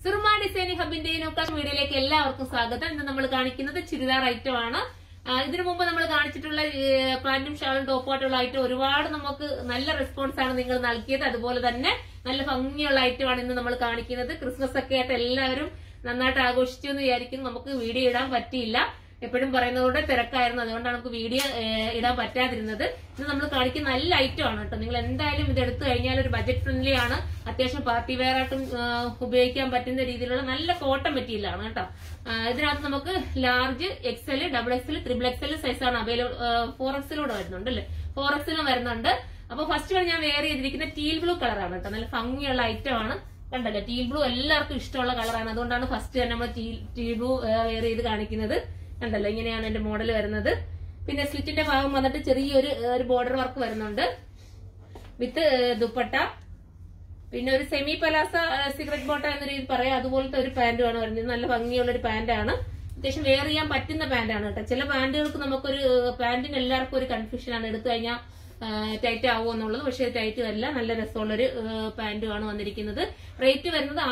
Suruma Designer Hub in the വീഡിയോയിലേക്ക് എല്ലാവർക്കും സ്വാഗതം. ഇന്ന് നമ്മൾ കാണിക്കുന്നത് ചുരിദാർ ഐറ്റം ആണ്. ഇതിനു മുമ്പ് നമ്മൾ കാണിച്ചിട്ടുള്ള പാന്റും ഷാളും ടോപ്പായിട്ടുള്ള ഐറ്റം ഒരുപാട് നമുക്ക് നല്ല റെസ്പോൺസ് ആണ് നിങ്ങൾ നൽകിയത്. അതുപോലെ തന്നെ നല്ല ഭംഗിയുള്ള ഐറ്റമാണ് ഇന്ന് നമ്മൾ കാണിക്കുന്നത്. ക്രിസ്മസ് ഒക്കെ ആയിട്ട് എല്ലാവരും നന്നായിട്ട് ആഘോഷിച്ചു എന്ന് വിചാരിക്കുന്നു. നമുക്ക് വീഡിയോ ഇടാൻ പറ്റിയില്ല, എപ്പോഴും പറയുന്നതോടെ തിരക്കായിരുന്നു, അതുകൊണ്ടാണ് നമുക്ക് വീഡിയോ ഇടാൻ പറ്റാതിരുന്നത്. ഇന്ന് നമ്മൾ കാണിക്കുന്ന നല്ല ഐറ്റം ആണ് കേട്ടോ. നിങ്ങൾ എന്തായാലും ഇത് എടുത്തു കഴിഞ്ഞാൽ ഒരു ബജറ്റ് ഫ്രണ്ട്ലി ആണ്, അത്യാവശ്യം പാർട്ടി വെയർ ആയിട്ടും ഉപയോഗിക്കാൻ പറ്റുന്ന രീതിയിലുള്ള നല്ല കോട്ടൺ മെറ്റീരിയലാണ് കേട്ടോ. ഇതിനകത്ത് നമുക്ക് large, XL, double XL, triple XL സൈസാണ് അവൈലബിൾ. 4Xലൂടെ വരുന്നുണ്ട് അല്ലേ, 4Xലും വരുന്നുണ്ട്. അപ്പൊ ഫസ്റ്റ് വൺ ഞാൻ വെയർ ചെയ്തിരിക്കുന്ന ടീൽ ബ്ലൂ കളറാണ് കേട്ടോ. നല്ല ഭംഗിയുള്ള ഐറ്റം ആണ്, കണ്ടല്ലോ. ടീൽ ബ്ലൂ എല്ലാവർക്കും ഇഷ്ടമുള്ള കളറാണ്, അതുകൊണ്ടാണ് ഫസ്റ്റ് തന്നെ നമ്മൾ ടീൽ ബ്ലൂ വെയർ ചെയ്ത് കാണിക്കുന്നത്. കണ്ടല്ലോ, ഇങ്ങനെയാണ് എന്റെ മോഡൽ വരുന്നത്. പിന്നെ സ്ലിറ്റിന്റെ ഭാഗം വന്നിട്ട് ചെറിയൊരു ബോർഡർ വർക്ക് വരുന്നുണ്ട് വിത്ത് ദുപ്പട്ട. പിന്നെ ഒരു സെമി പലാസ സിഗരറ്റ് ബോട്ട എന്ന രീതിയിൽ പറയാം, അതുപോലത്തെ ഒരു പാന്റുമാണ് വരുന്നത്. നല്ല ഭംഗിയുള്ള ഒരു പാന്റാണ്, അത്യാവശ്യം വെയർ ചെയ്യാൻ പറ്റുന്ന പാന്റാണ് കേട്ടോ. ചില പാന്റുകൾക്ക് നമുക്കൊരു പാന്റിന് എല്ലാവർക്കും ഒരു കൺഫ്യൂഷൻ ആണ്, എടുത്തു കഴിഞ്ഞാൽ ടൈറ്റ് ആവുമോ എന്നുള്ളത്. പക്ഷെ ടൈറ്റ് അല്ല, നല്ല രസമുള്ളൊരു പാന്റുമാണ് വന്നിരിക്കുന്നത്. റേറ്റ് വരുന്നത്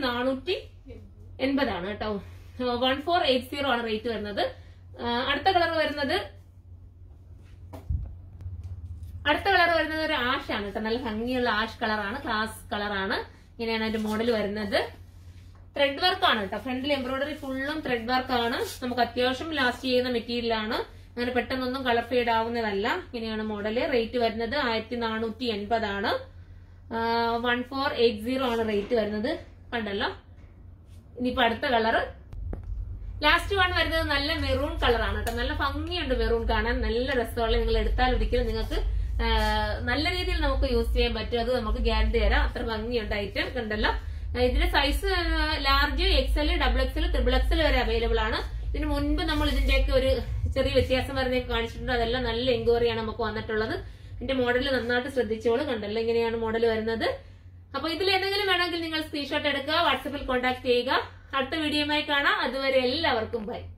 1480 ആണ് കേട്ടോ. 1480 ആണ് റേറ്റ് വരുന്നത്. അടുത്ത കളർ വരുന്നത് ഒരു ആഷ് ആണ് കേട്ടോ. നല്ല ഭംഗിയുള്ള ആഷ് കളറാണ്, ക്ലാസ് കളറാണ്. ഇങ്ങനെയാണ് അതിന്റെ മോഡൽ വരുന്നത്. ത്രെഡ് വർക്ക് ആണ് കേട്ടോ. ഫ്രണ്ടിൽ എംബ്രോയിഡറി ഫുള്ളും ത്രെഡ് വർക്ക് ആണ്. നമുക്ക് അത്യാവശ്യം ലാസ്റ്റ് ചെയ്യുന്ന മെറ്റീരിയൽ ആണ്, അങ്ങനെ പെട്ടെന്നൊന്നും കളർ ഫെയ്ഡ് ആവുന്നതല്ല. ഇങ്ങനെയാണ് മോഡല്. റേറ്റ് വരുന്നത് 1480 ആണ്. 1480 ആണ് റേറ്റ് വരുന്നത്, കണ്ടല്ലോ. ഇനിയിപ്പോ അടുത്ത കളറ്, ലാസ്റ്റ് വൺ വരുന്നത് നല്ല മെറൂൺ കളറാണ് കേട്ടോ. നല്ല ഭംഗിയുണ്ട് മെറൂൺ കാണാൻ, നല്ല രസമുള്ള. നിങ്ങൾ എടുത്താൽ ഒരിക്കലും നിങ്ങൾക്ക് നല്ല രീതിയിൽ നമുക്ക് യൂസ് ചെയ്യാൻ പറ്റും, അത് നമുക്ക് ഗ്യാരണ്ടി തരാം. അത്ര ഭംഗിയുണ്ട് ഐറ്റം, കണ്ടല്ലോ. ഇതിന്റെ size large, XL, double XL, triple XL വരെ അവൈലബിൾ ആണ്. ഇതിന് മുൻപ് നമ്മൾ ഇതിന്റെയൊക്കെ ഒരു ചെറിയ വ്യത്യാസം വരുന്നതൊക്കെ കാണിച്ചിട്ടുണ്ട്. അതെല്ലാം നല്ല എൻക്വയറിയാണ് നമുക്ക് വന്നിട്ടുള്ളത്. ഇതിന്റെ മോഡൽ നന്നായിട്ട് ശ്രദ്ധിച്ചോളൂ, കണ്ടല്ലോ. ഇങ്ങനെയാണ് മോഡൽ വരുന്നത്. അപ്പൊ ഇതിൽ എന്തെങ്കിലും വേണമെങ്കിൽ നിങ്ങൾ സ്ക്രീൻഷോട്ട് എടുക്കുക, വാട്സാപ്പിൽ കോൺടാക്ട് ചെയ്യുക. അടുത്ത വീഡിയോയുമായി കാണാം. അതുവരെ എല്ലാവർക്കും ബൈ.